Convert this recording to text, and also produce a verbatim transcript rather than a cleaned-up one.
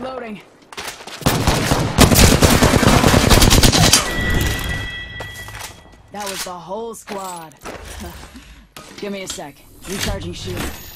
Reloading. That was the whole squad. Give me a sec. Recharging shield.